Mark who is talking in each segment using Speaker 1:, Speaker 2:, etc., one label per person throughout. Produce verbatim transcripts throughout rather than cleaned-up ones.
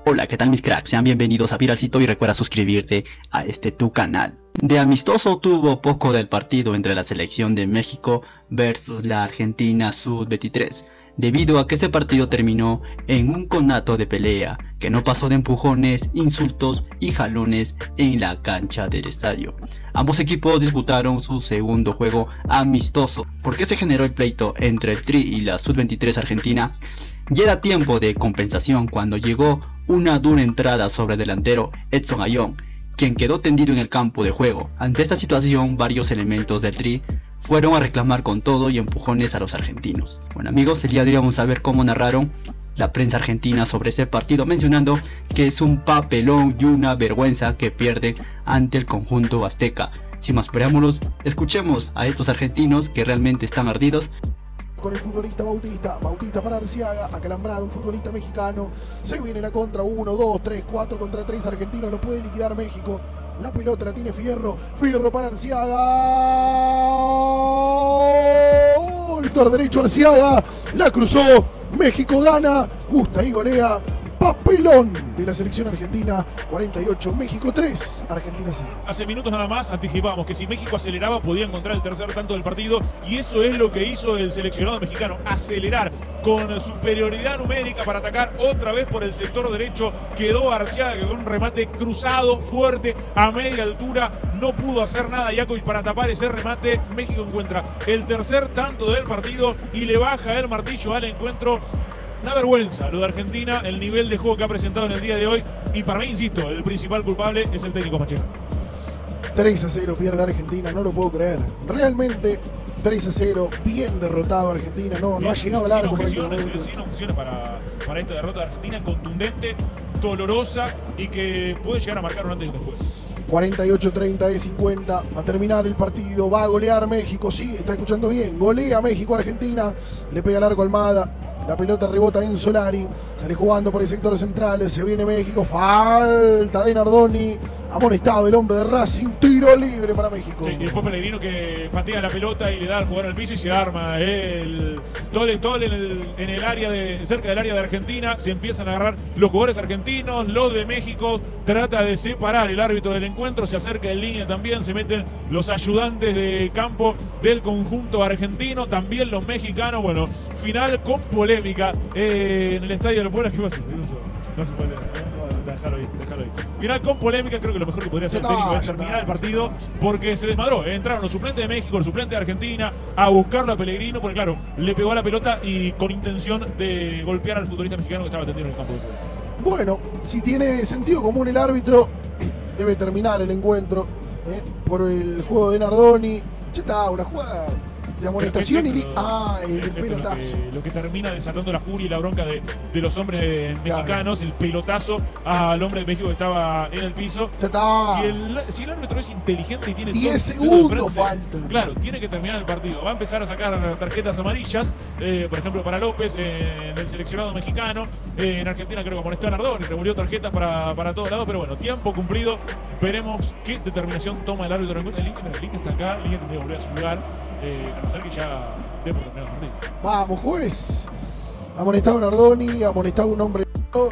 Speaker 1: Hola, ¿qué tal mis cracks? Sean bienvenidos a Viralcito y recuerda suscribirte a este tu canal. De amistoso tuvo poco del partido entre la selección de México versus la Argentina sub veintitrés, debido a que este partido terminó en un conato de pelea que no pasó de empujones, insultos y jalones en la cancha del estadio. Ambos equipos disputaron su segundo juego amistoso. ¿Por qué se generó el pleito entre el Tri y la sub veintitrés argentina? Ya era tiempo de compensación cuando llegó una dura entrada sobre el delantero Edson Ayón, quien quedó tendido en el campo de juego. Ante esta situación, varios elementos del Tri fueron a reclamar con todo y empujones a los argentinos. Bueno amigos, el día de hoy vamos a ver cómo narraron la prensa argentina sobre este partido, mencionando que es un papelón y una vergüenza que pierden ante el conjunto azteca. Sin más preámbulos, escuchemos a estos argentinos que realmente están ardidos.
Speaker 2: Con el futbolista Bautista, Bautista para Arciaga, acalambrado, un futbolista mexicano, se viene la contra, uno, dos, tres, cuatro contra tres argentinos, lo puede liquidar México, la pelota la tiene Fierro, Fierro para Arciaga, sector derecho Arciaga, la cruzó, México gana, gusta y golea, papelón de la selección argentina, cuarenta y ocho, México tres, Argentina cero.
Speaker 3: Hace minutos nada más anticipábamos que si México aceleraba podía encontrar el tercer tanto del partido, y eso es lo que hizo el seleccionado mexicano, acelerar con superioridad numérica para atacar otra vez por el sector derecho. Quedó Arciaga que con un remate cruzado, fuerte, a media altura, no pudo hacer nada Jakovic para tapar ese remate. México encuentra el tercer tanto del partido y le baja el martillo al encuentro. Una vergüenza lo de Argentina, el nivel de juego que ha presentado en el día de hoy, y para mí, insisto, el principal culpable es el técnico Pacheco.
Speaker 2: tres a cero pierde Argentina, no lo puedo creer. Realmente tres a cero, bien derrotado Argentina, no, no ha llegado al arco.
Speaker 3: Sin objeciones, sin objeciones para, para esta derrota de Argentina, contundente, dolorosa y que puede llegar a marcar un antes y un después.
Speaker 2: cuarenta y ocho treinta de cincuenta, va a terminar el partido, va a golear México, sí, está escuchando bien, golea México Argentina, le pega el arco Almada, la pelota rebota en Solari, sale jugando por el sector central, se viene México, falta de Nardoni, amonestado el hombre de Racing, tiro libre para México.
Speaker 3: Sí, y después Pellegrino que patea la pelota y le da al jugador al piso y se arma el tole tole en el, en el área de, cerca del área de Argentina, se empiezan a agarrar los jugadores argentinos, los de México, trata de separar el árbitro del encuentro, se acerca en línea también, se meten los ayudantes de campo del conjunto argentino, también los mexicanos. Bueno, final con polémica eh, en el estadio de los Pueblos. ¿Qué pasa? No se puede, ¿eh? Déjalo ahí, déjalo ahí. Final con polémica, creo que lo mejor que podría hacer el técnico es terminar el partido, porque se desmadró. Entraron los suplentes de México, los suplentes de Argentina, a buscarlo a Pellegrino, porque claro, le pegó a la pelota y con intención de golpear al futbolista mexicano que estaba tendido en el campo de juego.
Speaker 2: Bueno, si tiene sentido común el árbitro, debe terminar el encuentro eh, por el juego de Nardoni. Ya está, una jugada de amonestación y ah, el, el pelotazo.
Speaker 3: Lo que, lo que termina desatando la furia y la bronca de, de los hombres
Speaker 2: claro.
Speaker 3: mexicanos, el pelotazo al hombre de México que estaba en el piso.
Speaker 2: Ya está.
Speaker 3: Si el, si el árbitro es inteligente y tiene
Speaker 2: diez segundos falta.
Speaker 3: Claro, tiene que terminar el partido. Va a empezar a sacar tarjetas amarillas, eh, por ejemplo para López eh, en el seleccionado mexicano. Eh, en Argentina creo que amonestó a Nardoni, revolvió tarjetas para, para todos lados, pero bueno, tiempo cumplido. Veremos qué determinación toma el árbitro. El link, el link está acá, el link tendría que volver a su lugar. Eh, a no ser que ya dé por terminado el partido.
Speaker 2: Vamos, juez. Amonestado Nardoni, amonestado un hombre.
Speaker 3: Con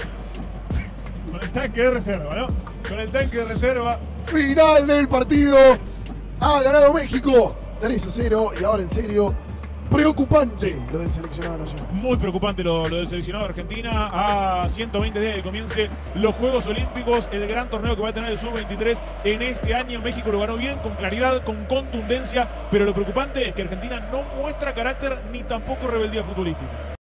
Speaker 3: el tanque de reserva, ¿no? Con el tanque de reserva.
Speaker 2: Final del partido. Ha ganado México. tres a cero. Y ahora en serio, preocupante sí. Lo del seleccionado nacional.
Speaker 3: Muy preocupante lo, lo del seleccionado de Argentina. A ciento veinte días de que comiencen los Juegos Olímpicos, el gran torneo que va a tener el sub veintitrés en este año. México lo ganó bien, con claridad, con contundencia, pero lo preocupante es que Argentina no muestra carácter ni tampoco rebeldía futbolística.